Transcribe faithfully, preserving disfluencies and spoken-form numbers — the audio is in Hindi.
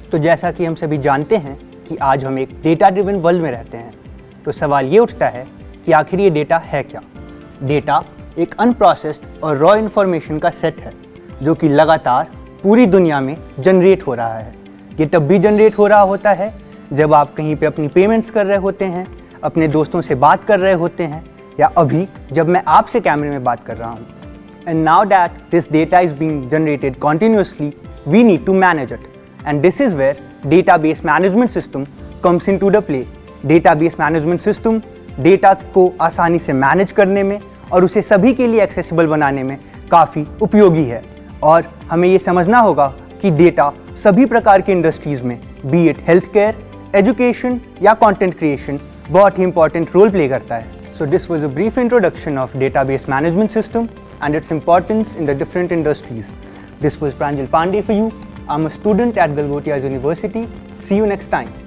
तो जैसा कि हम सभी जानते हैं कि आज हम एक डेटा ड्रिवन वर्ल्ड में रहते हैं, तो सवाल ये उठता है कि आखिर ये डेटा है क्या। डेटा एक अनप्रोसेस्ड और रॉ इन्फॉर्मेशन का सेट है जो कि लगातार पूरी दुनिया में जनरेट हो रहा है। ये तब भी जनरेट हो रहा होता है जब आप कहीं पे अपनी पेमेंट्स कर रहे होते हैं, अपने दोस्तों से बात कर रहे होते हैं, या अभी जब मैं आपसे कैमरे में बात कर रहा हूँ। And now that this data is being generated continuously, we need to manage it. And this is where database management system comes into the play. Database management system डेटा को आसानी से मैनेज करने में और उसे सभी के लिए एक्सेसिबल बनाने में काफ़ी उपयोगी है। और हमें ये समझना होगा कि डेटा सभी प्रकार की इंडस्ट्रीज़ में, be it health care, education या कंटेंट क्रिएशन, बहुत ही इंपॉर्टेंट रोल प्ले करता है। So this was a brief introduction of database management system and its importance in the different industries. This was Pranjal Pandey for you. I'm a student at Galgotias University. See you next time.